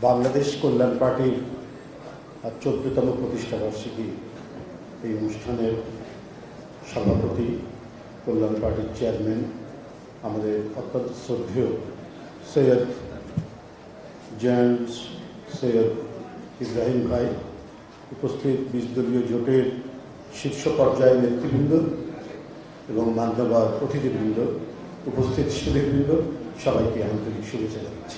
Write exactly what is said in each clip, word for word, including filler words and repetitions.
বাংলাদেশ কল্যাণ পার্টির চোদ্দতম প্রতিষ্ঠা বার্ষিকী এই অনুষ্ঠানের সভাপতি, কল্যাণ পার্টির চেয়ারম্যান, আমাদের অত্যন্ত শ্রদ্ধেয় সৈয়দ জয়েন্ট সৈয়দ ইব্রাহিম ভাই, উপস্থিত বিশ দলীয় জোটের শীর্ষ পর্যায়ের নেতৃবৃন্দ এবং মান্যবর অতিথিবৃন্দ, উপস্থিত সুধীবৃন্দ, সবাইকে আন্তরিক শুভেচ্ছা জানাচ্ছি।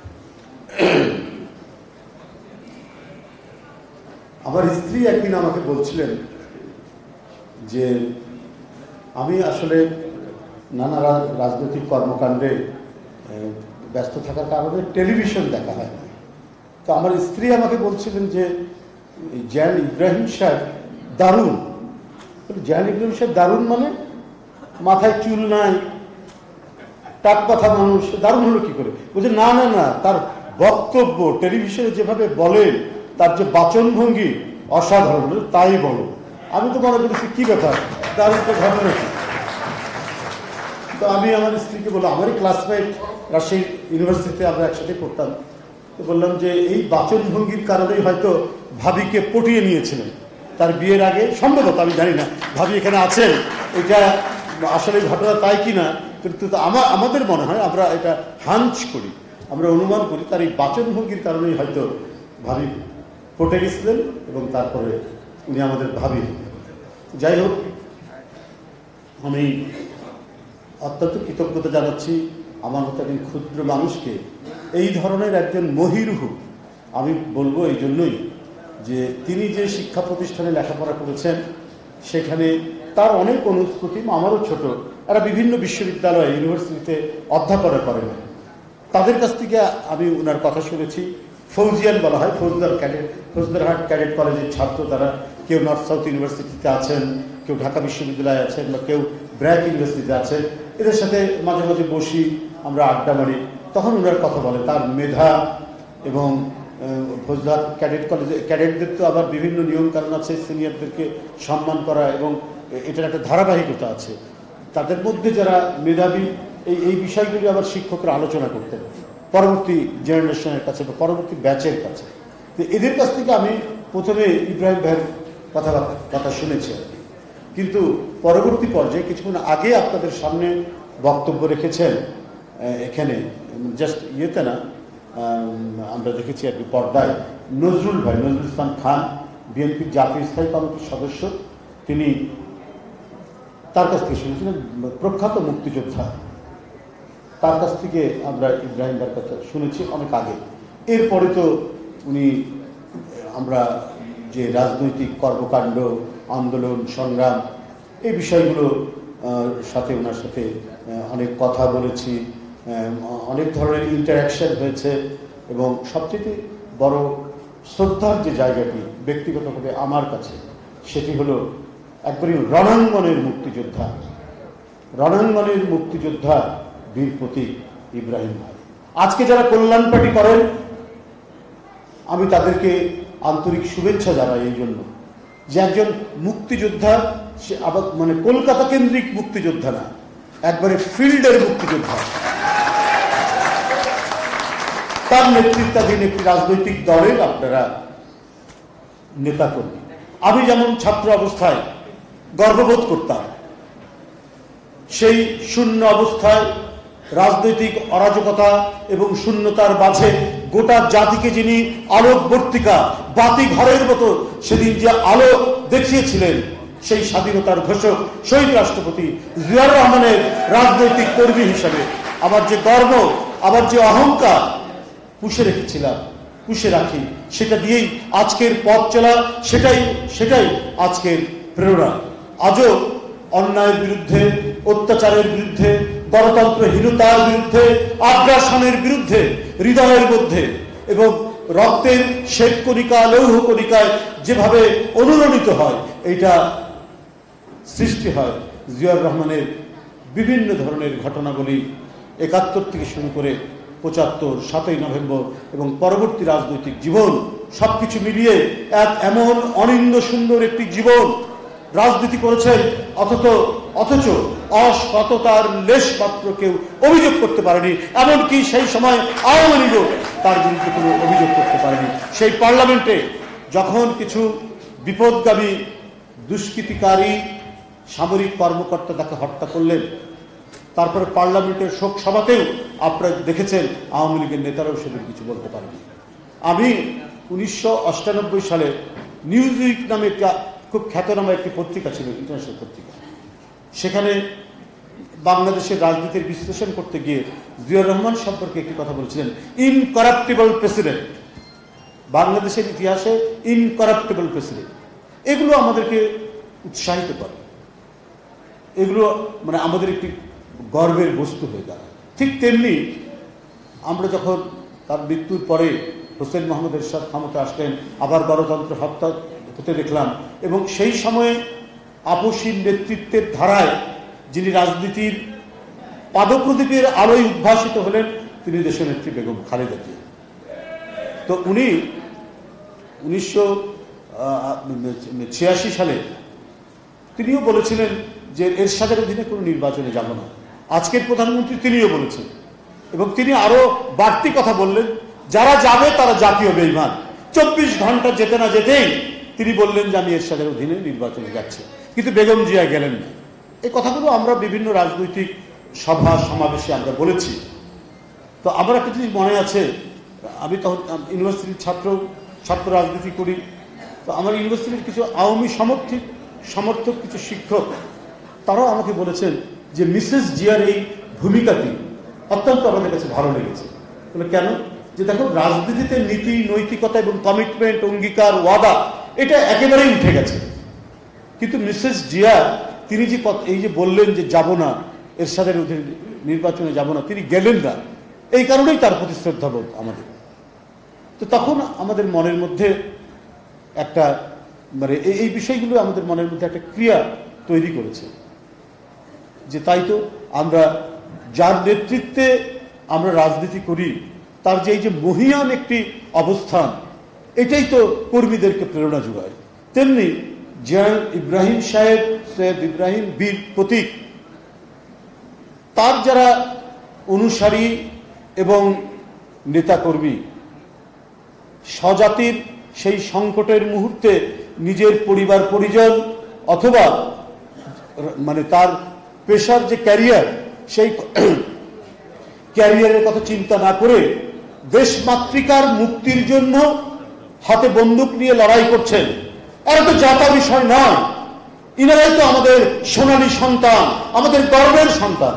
আমার স্ত্রী একদিন আমাকে বলছিলেন যে আমি আসলে নানা রাজনৈতিক কর্মকাণ্ডে ব্যস্ত থাকার কারণে টেলিভিশন দেখা হয় না। তো আমার স্ত্রী আমাকে বলছিলেন যে জয়ান ইব্রাহিম সাহেব দারুণ। জয়ান ইব্রাহিম সাহেব দারুণ মানে মাথায় চুল নাই, টাক কথা মানুষ, দারুণ হলো কি করে? বলছে না না না তার বক্তব্য টেলিভিশনে যেভাবে বলেন, তার যে বাচনভঙ্গি অসাধারণ, তাই বলো। আমি তো মনে করেছি কি ব্যাপার, দারুণ তো ঘটনা কি। তো আমি আমার স্ত্রীকে বললাম, আমারই ক্লাসমেট, রাজশাহী ইউনিভার্সিটিতে আমরা একসাথে পড়তাম, তো বললাম যে এই বাচনভঙ্গির কারণেই হয়তো ভাবিকে পটিয়ে নিয়েছিলেন তার বিয়ের আগে, সম্ভবত, আমি জানি না ভাবি এখানে আছেন, এটা আসলে ঘটনা তাই কি না, কিন্তু আমার আমাদের মনে হয়, আমরা এটা হাঞ্চ করি, আমরা অনুমান করি তার এই বাচনভঙ্গির কারণেই হয়তো ভাবি পটে গেছিলেন এবং তারপরে উনি আমাদের ভাবি। যাই হোক, আমি অত্যন্ত কৃতজ্ঞতা জানাচ্ছি আমার মতো একজন ক্ষুদ্র মানুষকে এই ধরনের একজন মহিরুহু, আমি বলবো এই জন্যই যে তিনি যে শিক্ষা প্রতিষ্ঠানে লেখাপড়া করেছেন সেখানে তার অনেক অনুস্কুতি, আমারও ছোট, এরা বিভিন্ন বিশ্ববিদ্যালয় ইউনিভার্সিটিতে অধ্যাপনা করেন, তাদের কাছ থেকে আমি ওনার কথা শুনেছি। ফৌজিয়ান বলা হয়, ফৌজদার ক্যাডেট, ফৌজদারহাট ক্যাডেট কলেজের ছাত্র তারা, কেউ নর্থ সাউথ ইউনিভার্সিটিতে আছেন, কেউ ঢাকা বিশ্ববিদ্যালয়ে আছেন, বা কেউ ব্র্যাক ইউনিভার্সিটিতে আছেন। এদের সাথে মাঝে মাঝে বসি, আমরা আড্ডা মারি, তখন ওনার কথা বলে তার মেধা এবং ফৌজদার ক্যাডেট কলেজে ক্যাডেটদের তো আবার বিভিন্ন নিয়ম কারণ আছে, সিনিয়রদেরকে সম্মান করা এবং এটার একটা ধারাবাহিকতা আছে। তাদের মধ্যে যারা মেধাবী, এই এই বিষয়গুলি আবার শিক্ষকরা আলোচনা করতেন পরবর্তী জেনারেশনের কাছে বা পরবর্তী ব্যাচের কাছে। তো এদের কাছ থেকে আমি প্রথমে ইব্রাহিম ভাইয়ের কথা কথা শুনেছি আর কি, কিন্তু পরবর্তী পর্যায়ে কিছুক্ষণ আগে আপনাদের সামনে বক্তব্য রেখেছেন এখানে, জাস্ট ইয়েতে না, আমরা দেখেছি আর কি পর্দায়, নজরুল ভাই, নজরুল ইসলাম খান, বিএনপির জাতীয় স্থায়ী কমিটির সদস্য, তিনি তার কাছ থেকে শুনেছিলেন, প্রখ্যাত মুক্তিযোদ্ধা, তার কাছ থেকে আমরা ইব্রাহিম ভাইয়ের কথা শুনেছি অনেক আগে। এরপরে তো উনি, আমরা যে রাজনৈতিক কর্মকাণ্ড, আন্দোলন, সংগ্রাম, এই বিষয়গুলো সাথে ওনার সাথে অনেক কথা বলেছি, অনেক ধরনের ইন্টারাকশন হয়েছে, এবং সবচেয়ে বড় শ্রদ্ধার যে জায়গাটি ব্যক্তিগতভাবে আমার কাছে, সেটি হলো একবারই রণাঙ্গনের মুক্তিযোদ্ধা, রণাঙ্গনের মুক্তিযোদ্ধা বীর প্রতীক ইব্রাহিম ভাই। আজকে যারা কল্যাণ পার্টি করেন, আমি তাদেরকে আন্তরিক শুভেচ্ছা জানাই এই জন্য যে একজন মুক্তিযোদ্ধা, সে আবার মানে কলকাতা কেন্দ্রিক মুক্তিযোদ্ধা না, একবারে ফিল্ডের মুক্তিযোদ্ধা। তার নেতৃত্বাধীন একটি রাজনৈতিক দলের আপনারা নেতা কর্মী। আমি যেমন ছাত্র অবস্থায় গর্ববোধ করতাম, সেই শূন্য অবস্থায় রাজনৈতিক অরাজকতা এবং শূন্যতার মাঝে গোটা জাতিকে যিনি আলোকবর্তিকা, বাতি ঘরের মতো সেদিন যে আলো দেখিয়েছিলেন, সেই স্বাধীনতার ঘোষক শহীদ রাষ্ট্রপতি জিয়াউর রহমানের রাজনৈতিক কর্মী হিসাবে আমার যে গর্ব, আমার যে অহংকার পুষে রেখেছিলাম, পুষে রাখি, সেটা দিয়েই আজকের পথ চলা, সেটাই সেটাই আজকের প্রেরণা। আজও অন্যায়ের বিরুদ্ধে, অত্যাচারের বিরুদ্ধে, গণতন্ত্রহীনতার বিরুদ্ধে, আগ্রাসনের বিরুদ্ধে হৃদয়ের মধ্যে এবং রক্তের শ্বেত কণিকা, লৌহ কণিকায় যেভাবে অনুরণিত হয়, এইটা সৃষ্টি হয় জিয়াউর রহমানের বিভিন্ন ধরনের ঘটনাবলী, একাত্তর থেকে শুরু করে পঁচাত্তর, সাতই নভেম্বর এবং পরবর্তী রাজনৈতিক জীবন, সবকিছু মিলিয়ে এক এমন অনিন্দ সুন্দর একটি জীবন রাজনীতি করেছেন, অথচ অথচ অসততার লেশ মাত্র কেউ অভিযোগ করতে পারেনি। এমনকি সেই সময় আওয়ামী লীগও তার বিরুদ্ধে কোনো অভিযোগ করতে পারেনি। সেই পার্লামেন্টে যখন কিছু বিপদগামী দুষ্কৃতিকারী সামরিক কর্মকর্তা তাকে হত্যা করলেন, তারপরে পার্লামেন্টের শোক সভাতেও আপনারা দেখেছেন আওয়ামী লীগের নেতারাও সেদিন কিছু বলতে পারেনি। আমি উনিশশো অষ্টানব্বই সালে নিউজ উইক নামে একটা খুব খ্যাতনামা একটি পত্রিকা ছিল, ইন্টারন্যাশনাল পত্রিকা, সেখানে বাংলাদেশের রাজনীতির বিশ্লেষণ করতে গিয়ে জিয়াউর রহমান সম্পর্কে একটি কথা বলেছিলেন, ইনকারাপ্টেবল প্রেসিডেন্ট, বাংলাদেশের ইতিহাসে ইনকারাপ্টেবল প্রেসিডেন্ট। এগুলো আমাদেরকে উৎসাহিত করে, এগুলো মানে আমাদের একটি গর্বের বস্তু হয়ে দাঁড়ায়। ঠিক তেমনি আমরা যখন তার মৃত্যুর পরে হোসেন মোহাম্মদ এরশাদ ক্ষমতা আসলেন, আবার গণতন্ত্র হত্যা হতে দেখলাম, এবং সেই সময়ে আপসীর নেতৃত্বের ধারায় যিনি রাজনীতির পাদপ্রদীপের আলোয় উদ্ভাসিত হলেন তিনি দেশনেত্রী বেগম খালেদা জিয়া। তো উনি উনিশশো ছিয়াশি সালে তিনিও বলেছিলেন যে এরশাদের অধীনে কোনো নির্বাচনে যাব না। আজকের প্রধানমন্ত্রী তিনিও বলেছেন, এবং তিনি আরো বাড়তি কথা বললেন, যারা যাবে তারা জাতীয় বেঈমান। চব্বিশ ঘন্টা যেতে না যেতেই তিনি বললেন যে আমি এরশাদের অধীনে নির্বাচনে যাচ্ছি, কিন্তু বেগম জিয়া গেলেন না। এই কথাগুলো আমরা বিভিন্ন রাজনৈতিক সভা সমাবেশে আমরা বলেছি। তো আমার একটা জিনিস মনে আছে, আমি তখন ইউনিভার্সিটির ছাত্র ছাত্র রাজনীতি করি। তো আমার ইউনিভার্সিটির কিছু আওয়ামী সমর্থক সমর্থক কিছু শিক্ষক তারাও আমাকে বলেছেন যে মিসেস জিয়ার এই ভূমিকাটি অত্যন্ত আমাদের কাছে ভালো লেগেছে। বলে কেন? যে দেখো, রাজনীতিতে নীতি, নৈতিকতা এবং কমিটমেন্ট, অঙ্গীকার, ওয়াদা এটা একেবারেই উঠে গেছে, কিন্তু মিসেস জিয়া তিনি যে এই যে বললেন যে যাব না, এরশাদের নির্বাচনে যাব না, তিনি গেলেন না, এই কারণেই তার প্রতি শ্রদ্ধাবোধ আমাদের। তো তখন আমাদের মনের মধ্যে একটা মানে এই বিষয়গুলো আমাদের মনের মধ্যে একটা ক্রিয়া তৈরি করেছে যে তাই তো আমরা যার নেতৃত্বে আমরা রাজনীতি করি তার যে এই যে মহিয়ান একটি অবস্থান, এটাই তো কর্মীদেরকে প্রেরণা যোগায়। তেমনি জেনারেল ইব্রাহিম সাহেব, সৈয়দ ইব্রাহিম বীর প্রতীক, তার যারা অনুসারী এবং নেতাকর্মী, স্বজাতির সেই সংকটের মুহূর্তে নিজের পরিবার পরিজন অথবা মানে তার পেশার যে ক্যারিয়ার, সেই ক্যারিয়ারের কথা চিন্তা না করে দেশমাতৃকার মুক্তির জন্য হাতে বন্দুক নিয়ে লড়াই করছেন। এরা তো জাতা বিষয় নয়, ইনারাই তো আমাদের সোনালী সন্তান, আমাদের গর্বের সন্তান।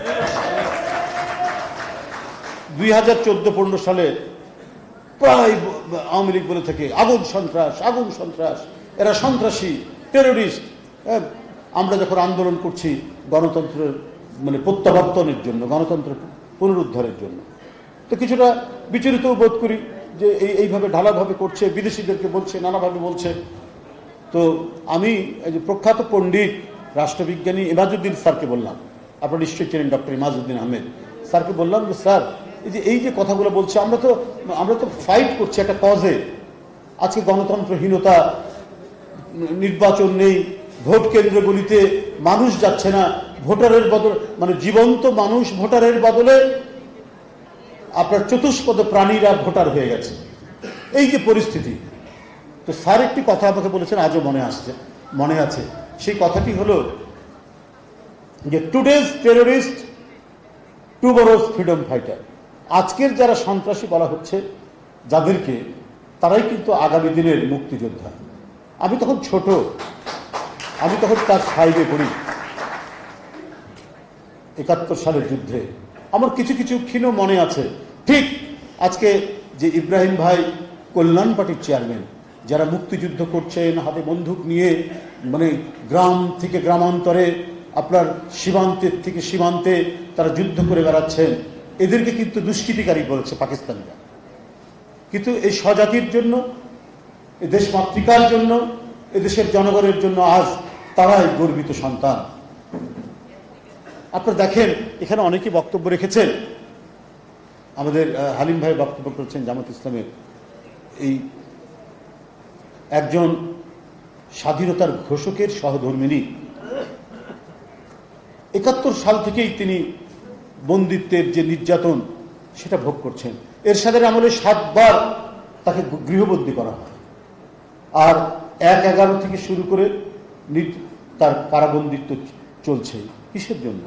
দুই হাজার চোদ্দ পনেরো সালে প্রায় আওয়ামী লীগ বলে থাকে আগুন সন্ত্রাস, আগুন সন্ত্রাস, এরা সন্ত্রাসী, টেরোরিস্ট। আমরা যখন আন্দোলন করছি গণতন্ত্রের মানে প্রত্যাবর্তনের জন্য, গণতন্ত্র পুনরুদ্ধারের জন্য, তো কিছুটা বিচলিত বোধ করি যে এই এইভাবে ঢালাভাবে করছে, বিদেশিদেরকে বলছে, নানাভাবে বলছে। তো আমি এই যে প্রখ্যাত পণ্ডিত রাষ্ট্রবিজ্ঞানী ইমাজউদ্দিন স্যারকে বললাম, আপনারা নিশ্চয়ই চেনেন ডক্টর ইমাজউদ্দিন আহমেদ স্যারকে বললাম যে স্যার, এই যে এই যে কথাগুলো বলছে, আমরা তো আমরা তো ফাইট করছি একটা কজে। আজকে গণতন্ত্রহীনতা, নির্বাচন নেই, ভোট কেন্দ্রগুলিতে মানুষ যাচ্ছে না, ভোটারের বদলে মানে জীবন্ত মানুষ ভোটারের বদলে আপনার চতুষ্পদ প্রাণীরা ভোটার হয়ে গেছে, এই যে পরিস্থিতি। তো স্যার একটি কথা আমাকে বলেছেন, আজও মনে আসছে মনে আছে। সেই কথাটি হলো যে today's terrorist tomorrow's freedom fighter. আজকের যারা সন্ত্রাসী বলা হচ্ছে যাদেরকে, তারাই কিন্তু আগামী দিনের মুক্তিযোদ্ধা। আমি তখন ছোট, আমি তখন ক্লাস ফাইভে পড়ি, একাত্তর সালের যুদ্ধে। আমার কিছু কিছু ক্ষীণ মনে আছে। ঠিক আজকে যে ইব্রাহিম ভাই কল্যাণ পার্টির চেয়ারম্যান, যারা মুক্তিযুদ্ধ করছেন হাতে বন্দুক নিয়ে, মানে গ্রাম থেকে গ্রামান্তরে, আপনার সীমান্তের থেকে সীমান্তে তারা যুদ্ধ করে বেড়াচ্ছেন, এদেরকে কিন্তু দুষ্কৃতিকারী বলেছে পাকিস্তানিরা। কিন্তু এই স্বজাতির জন্য, এই দেশ মাতৃকার জন্য, এদেশের জনগণের জন্য আজ তারাই গর্বিত সন্তান। আপনারা দেখেন এখানে অনেকেই বক্তব্য রেখেছেন। আমাদের হালিম ভাই বক্তব্য করেছেন জামাত ইসলামের, এই একজন স্বাধীনতার ঘোষকের সহধর্মিনী। একাত্তর সাল থেকেই তিনি বন্দিত্বের যে নির্যাতন সেটা ভোগ করছেন, এরশাদের আমলে সাতবার তাকে গৃহবন্দী করা হয়, আর এক এগারো থেকে শুরু করে তার কারাবন্দিত্ব চলছে। কিসের জন্য?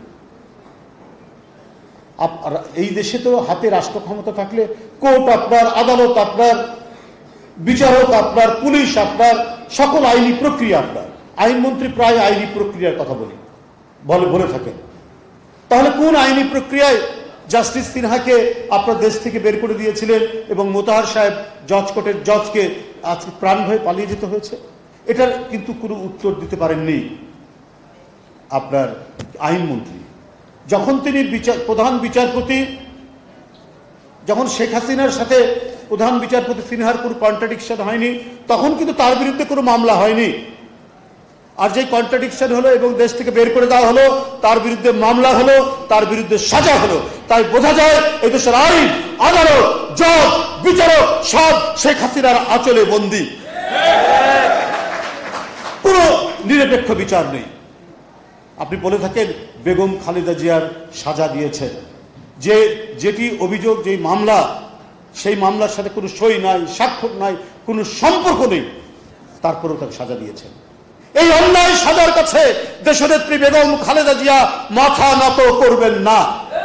এই দেশে তো হাতে রাষ্ট্র ক্ষমতা থাকলে কোর্ট আপনার, আদালত আপনার, বিচারক আপনার, পুলিশ আপনার, সকল আইনি প্রক্রিয়া আপনার। আইনমন্ত্রী প্রায় আইনি প্রক্রিয়ার কথা বলি বলে বলে থাকেন। তাহলে কোন আইনি প্রক্রিয়ায় জাস্টিস সিনহাকে আপনার দেশ থেকে বের করে দিয়েছিলেন এবং মোতাহার সাহেব জজ কোর্টের জজকে আজকে প্রাণ ভয়ে পালিয়ে যেতে হয়েছে? এটার কিন্তু কোনো উত্তর দিতে পারেননি আপনার আইনমন্ত্রী। যখন তিনি বিচার প্রধান বিচারপতি, যখন শেখ হাসিনার সাথে প্রধান বিচারপতি সিনহার কোনো কন্ট্রাডিকশন হয়নি, তখন কিন্তু তার বিরুদ্ধে কোনো মামলা হয়নি। আর যে কন্ট্রাডিকশন হলো এবং দেশ থেকে বের করে দেওয়া হলো, তার বিরুদ্ধে মামলা হলো, তার বিরুদ্ধে সাজা হলো। তাই বোঝা যায় এই দেশের আইন, আদালত, জজ, বিচারক সব শেখ হাসিনার আঁচলে বন্দী। কোনো নিরপেক্ষ বিচার নেই। আপনি বলে থাকেন বেগম খালেদা জিয়ার সাজা দিয়েছেন, যে যেটি অভিযোগ, যে মামলা, সেই মামলার সাথে কোনো সই নাই, স্বাক্ষর নাই, কোনো সম্পর্ক নেই, তারপরেও তাকে সাজা দিয়েছেন। এই অন্যায় সাজার কাছে দেশনেত্রী বেগম খালেদা জিয়া মাথা নত করবেন না।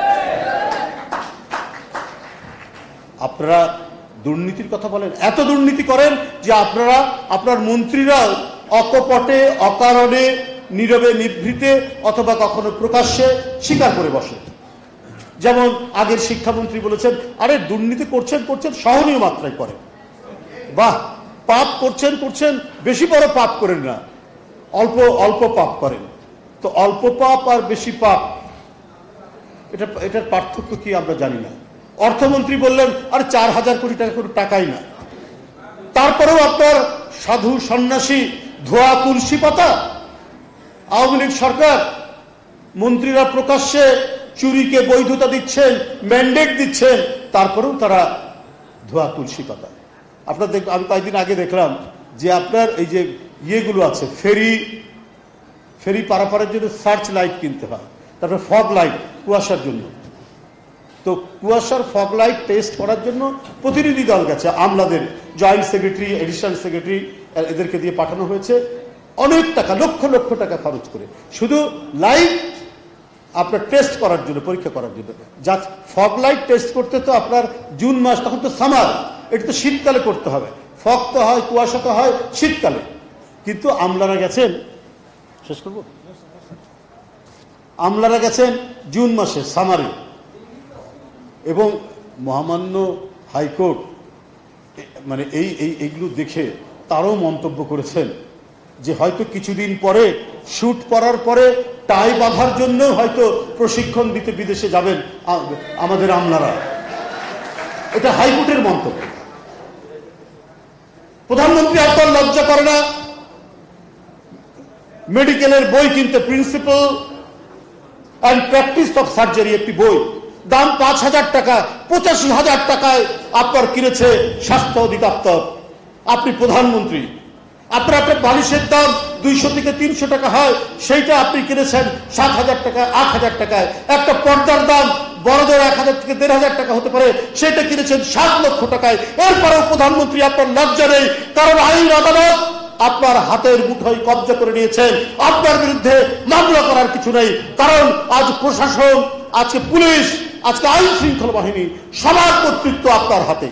আপনারা দুর্নীতির কথা বলেন, এত দুর্নীতি করেন যে আপনারা, আপনার মন্ত্রীরা অকপটে, অকারণে, নীরবে নিভৃতে অথবা কখনো প্রকাশ্যে স্বীকার করে বসে। যেমন আগের শিক্ষামন্ত্রী বলেছেন, আরে দুর্নীতি করছেন করছেন সহনীয় মাত্রায় করেন। বাহ, পাপ করছেন করছেন বেশি বড় পাপ করেন না, অল্প অল্প পাপ করেন। তো অল্প পাপ আর বেশি পাপ, এটা এটার পার্থক্য কি আমরা জানি না। অর্থমন্ত্রী বললেন, আরে চার হাজার কোটি টাকা কোনো টাকাই না। তারপরেও আপনার সাধু সন্ন্যাসী ধোয়া তুলসী পাতা। আওয়ামী লীগ সরকার, মন্ত্রীরা প্রকাশ্যে চুরিকে বৈধতা দিচ্ছেন, ম্যান্ডেট দিচ্ছেন, তারপরেও তারা ধোয়া তুলসী পাতা। আপনার দেখ, আমি কয়েকদিন আগে দেখলাম যে আপনার এই যে ইয়েগুলো আছে, ফেরি ফেরি পারাপারের জন্য সার্চ লাইট কিনতে হয়, তারপরে ফগ লাইট কুয়াশার জন্য। তো কুয়াশার ফগ লাইট টেস্ট করার জন্য প্রতিনিধি দল গেছে, আমলাদের জয়েন্ট সেক্রেটারি, এডিশনাল সেক্রেটারি, এদেরকে দিয়ে পাঠানো হয়েছে অনেক টাকা, লক্ষ লক্ষ টাকা খরচ করে, শুধু লাইট আপনার টেস্ট করার জন্য, পরীক্ষা করার জন্য। যা ফগ লাইট টেস্ট করতে তো আপনার জুন মাস, তখন তো সামার, এটা তো শীতকালে করতে হবে। ফগ তো হয়, কুয়াশা তো হয় শীতকালে। কিন্তু আমলারা গেছেন, শেষ করব, আমলারা গেছেন জুন মাসে, সামারে। এবং মহামান্য হাইকোর্ট মানে এই এইগুলো দেখে তারও মন্তব্য করেছেন যে হয়তো কিছুদিন পরে শুট করার পরে টাই বাঁধার জন্য হয়তো প্রশিক্ষণ দিতে বিদেশে যাবেন আমাদের আমলারা। এটা হাইকোর্টের মন্তব্য। প্রধানমন্ত্রী আপনার লজ্জা করে না মেডিকেলের বই কিনতে? Principal and practice of surgery একটি বই, দাম পাঁচ হাজার টাকা, পঁচাশি হাজার টাকায় আপনার কিনেছে স্বাস্থ্য অধিদপ্তর। আপনি প্রধানমন্ত্রী, আপনার একটা বালিশের দাম দুইশো থেকে তিনশো টাকা হয়, সেইটা আপনি কিনেছেন সাত হাজার টাকায়, আট হাজার টাকায়। একটা পর্দার দাম বড়দের এক হাজার থেকে দেড় হাজার টাকা হতে পারে, সেটা কিনেছেন সাত লক্ষ টাকায়। এরপরেও প্রধানমন্ত্রী আপনার লজ্জা নেই, কারণ আইন আদালত আপনার হাতের মুঠোয় কবজা করে নিয়েছেন। আপনার বিরুদ্ধে মামলা করার কিছু নেই, কারণ আজ প্রশাসন, আজকে পুলিশ, আজকে আইন শৃঙ্খলা বাহিনী, সবার কর্তৃত্ব আপনার হাতে।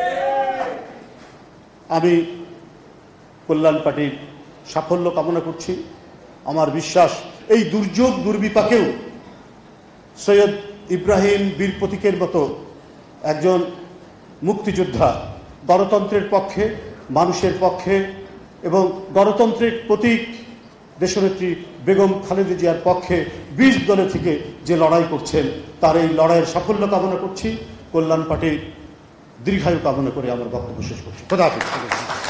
আমি কল্যাণ পার্টির সাফল্য কামনা করছি। আমার বিশ্বাস এই দুর্যোগ দুর্বিপাকেও সৈয়দ ইব্রাহিম বীর প্রতীকের মতো একজন মুক্তিযোদ্ধা গণতন্ত্রের পক্ষে, মানুষের পক্ষে এবং গণতন্ত্রের প্রতীক দেশনেত্রী বেগম খালেদা জিয়ার পক্ষে বিশ দলে থেকে যে লড়াই করছেন, তার এই লড়াইয়ের সাফল্য কামনা করছি। কল্যাণ পার্টির দীর্ঘায়ু কামনা করে আমার বক্তব্য শেষ করছি। খোদা হাফেজ।